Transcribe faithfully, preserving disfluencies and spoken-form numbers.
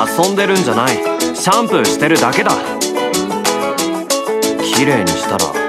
遊んでるんじゃない。シャンプーしてるだけだ。綺麗にしたら